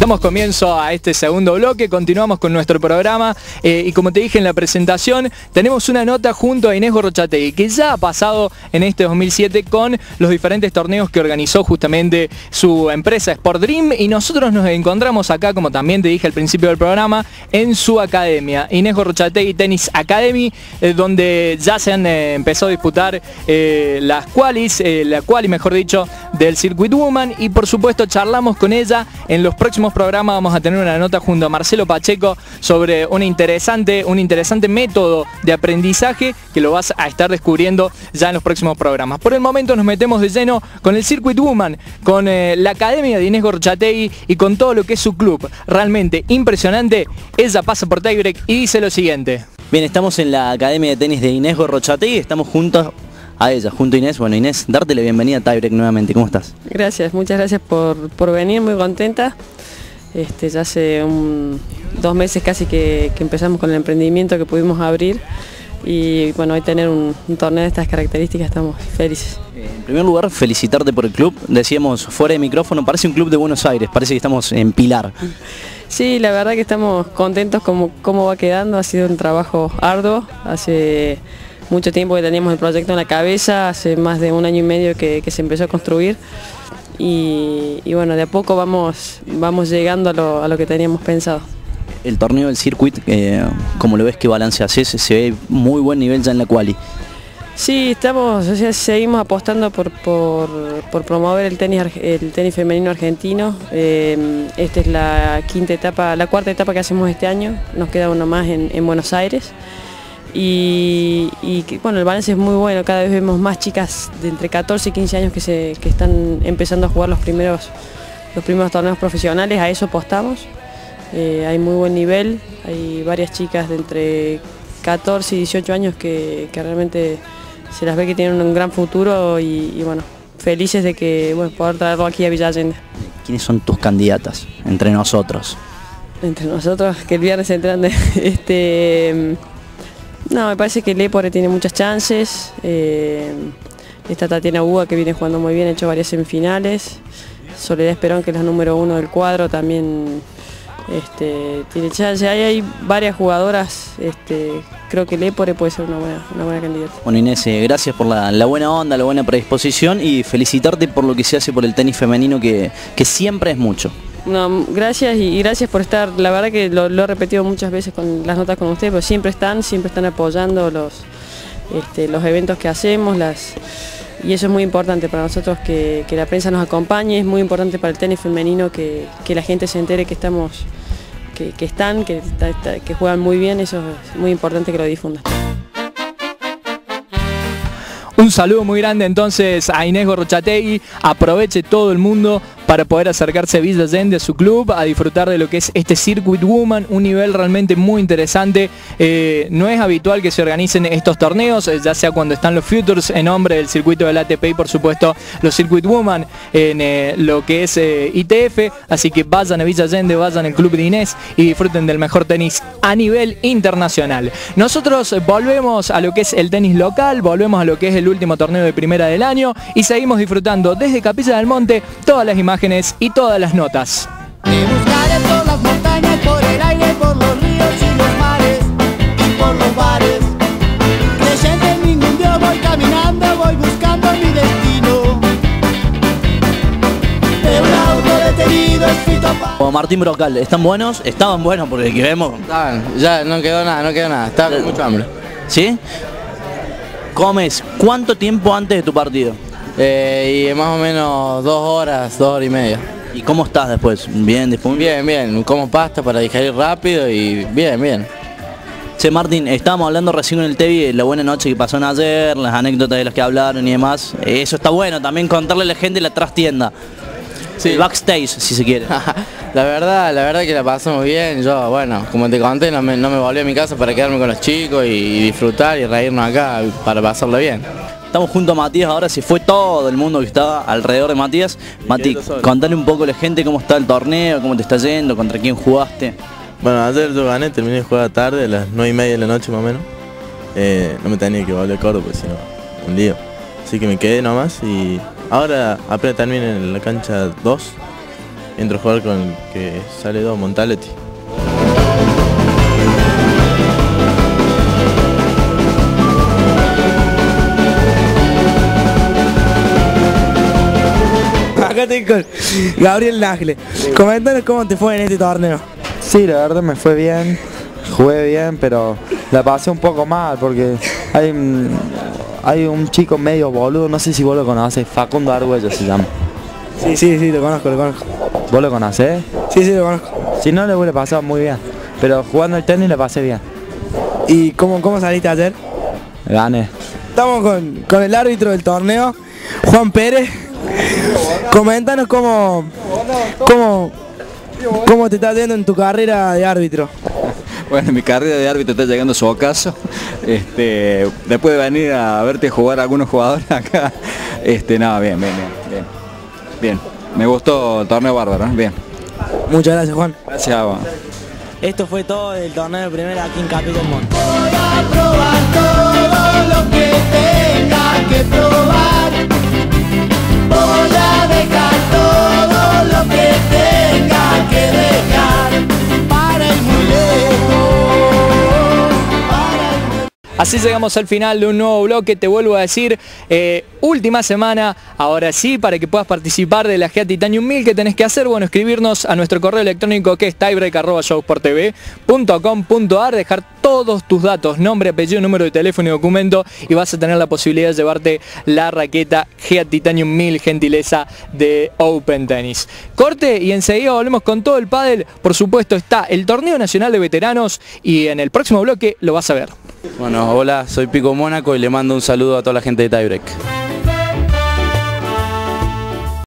Damos comienzo a este segundo bloque, continuamos con nuestro programa y como te dije en la presentación, tenemos una nota junto a Inés Gorrochategui, que ya ha pasado en este 2007 con los diferentes torneos que organizó justamente su empresa Sport Dream, y nosotros nos encontramos acá, como también te dije al principio del programa, en su academia, Inés Gorrochategui Tennis Academy, donde ya se han empezado a disputar las qualis, la quali mejor dicho, del Circuit Woman, y por supuesto charlamos con ella. En los próximos programas vamos a tener una nota junto a Marcelo Pacheco sobre un interesante método de aprendizaje que lo vas a estar descubriendo ya en los próximos programas. Por el momento nos metemos de lleno con el Circuit Woman, con la academia de Inés Gorrochategui y con todo lo que es su club. Realmente impresionante. Ella pasa por tiebreak y dice lo siguiente. Bien, estamos en la academia de tenis de Inés Gorrochategui, estamos juntos a ella, junto a Inés. Bueno, Inés, darte la bienvenida a Tiebreak nuevamente. ¿Cómo estás? Gracias, muchas gracias por venir, muy contenta. Ya hace 2 meses casi que empezamos con el emprendimiento que pudimos abrir, y bueno, hoy tener un torneo de estas características estamos felices. En primer lugar, felicitarte por el club. Decíamos fuera de micrófono, parece un club de Buenos Aires, parece que estamos en Pilar. Sí, la verdad que estamos contentos cómo va quedando. Ha sido un trabajo arduo, hace mucho tiempo que teníamos el proyecto en la cabeza, hace más de 1 año y medio que se empezó a construir, y bueno, de a poco vamos llegando a lo que teníamos pensado. El torneo del Circuit, como lo ves, ¿qué balance haces? Se ve muy buen nivel ya en la quali. Sí, seguimos apostando por promover el tenis femenino argentino. Esta es la cuarta etapa que hacemos este año, nos queda uno más en Buenos Aires. Y bueno, el balance es muy bueno, cada vez vemos más chicas de entre 14 y 15 años que están empezando a jugar los primeros torneos profesionales. A eso apostamos. Hay muy buen nivel, hay varias chicas de entre 14 y 18 años que realmente se las ve que tienen un gran futuro, y bueno, felices de que poder traerlo aquí a Villa Allende. ¿Quiénes son tus candidatas entre nosotros? Entre nosotros, que el viernes entran no, me parece que Lepore tiene muchas chances. Esta Tatiana Uga, que viene jugando muy bien, ha hecho varias semifinales. Soledad Esperón, que es la número 1 del cuadro, también tiene chance. Hay varias jugadoras, creo que Lepore puede ser una buena candidata. Bueno, Inés, gracias por la buena onda, la buena predisposición, y felicitarte por lo que se hace por el tenis femenino, que siempre es mucho. No, gracias, y gracias por estar. La verdad que lo he repetido muchas veces con las notas con ustedes, pero siempre están apoyando los eventos que hacemos, y eso es muy importante para nosotros, que la prensa nos acompañe. Es muy importante para el tenis femenino que la gente se entere que juegan muy bien. Eso es muy importante que lo difundan. Un saludo muy grande entonces a Inés Gorrochategui. Aproveche todo el mundo para poder acercarse a Villa Allende, a su club, a disfrutar de lo que es este Circuit Woman, un nivel realmente muy interesante. No es habitual que se organicen estos torneos, ya sea cuando están los Futures en nombre del circuito del ATP, y por supuesto los Circuit Woman en lo que es ITF, así que vayan a Villa Allende, vayan al club de Inés y disfruten del mejor tenis a nivel internacional. Nosotros volvemos a lo que es el tenis local, volvemos a lo que es el último torneo de primera del año, y seguimos disfrutando desde Capilla del Monte todas las imágenes y todas las notas. Te buscaré por las montañas, por el aire, por los ríos y los mares, y por los bares. Creyente en ningún Dios voy caminando, voy buscando mi destino. De un auto detenido escrito para... O Martín Brocal, ¿están buenos? Estaban buenos porque que vemos. Ya no quedó nada, está con mucho hambre. ¿Sí? ¿Comes cuánto tiempo antes de tu partido? Y más o menos 2 horas y media. ¿Y cómo estás después? ¿Bien disponible? Bien, como pasta para digerir rápido y bien. Che, Martín, estábamos hablando recién con el Tevi de la buena noche que pasó ayer, las anécdotas de las que hablaron y demás. Eso está bueno, también contarle a la gente la trastienda. Sí. El backstage, si se quiere. La verdad que la pasamos bien. Yo, bueno, como te conté, no me volví a mi casa para quedarme con los chicos y disfrutar y reírnos acá para pasarlo bien. Estamos junto a Matías, ahora se fue todo el mundo que estaba alrededor de Matías. Mati, contale un poco a la gente cómo está el torneo, cómo te está yendo, contra quién jugaste. Bueno, ayer yo gané, terminé de jugar tarde, a las 9:30 de la noche más o menos. No me tenía que volver a Córdoba, porque si no, un lío. Así que me quedé nomás, y ahora apenas terminé en la cancha 2. entro a jugar con el que sale 2, Montaletti. Acá estoy con Gabriel Nájile. Coméntanos cómo te fue en este torneo. Sí, la verdad me fue bien, jugué bien, pero la pasé un poco mal porque hay un chico medio boludo, no sé si vos lo conocés, Facundo Argüello se llama. Sí, lo conozco. ¿Vos lo conocés? Sí, lo conozco. Si no, le hubiera pasado muy bien, pero jugando el tenis le pasé bien. ¿Y cómo saliste ayer? Gané. Estamos con el árbitro del torneo, Juan Pérez. Coméntanos cómo te está yendo en tu carrera de árbitro. Bueno, mi carrera de árbitro está llegando a su ocaso. Después de venir a verte jugar a algunos jugadores acá, no, bien. Me gustó el torneo bárbaro, bien. Muchas gracias, Juan. Gracias, Juan. Esto fue todo del torneo de primera aquí en Capitán Montt. Voy a probar todo lo que tenga que probar. Voy a dejar todo lo que tenga que dejar para ir muy lejos. Así llegamos al final de un nuevo bloque. Te vuelvo a decir, última semana, ahora sí, para que puedas participar de la GEA Titanium 1000, ¿qué tenés que hacer? Bueno, escribirnos a nuestro correo electrónico que es tiebreak@showsporttv.com.ar, dejar todos tus datos, nombre, apellido, número de teléfono y documento, y vas a tener la posibilidad de llevarte la raqueta GEA Titanium 1000, gentileza de Open Tennis. Corte y enseguida volvemos con todo el pádel. Por supuesto está el Torneo Nacional de Veteranos y en el próximo bloque lo vas a ver. Bueno, hola, soy Pico Mónaco y le mando un saludo a toda la gente de Tiebreak.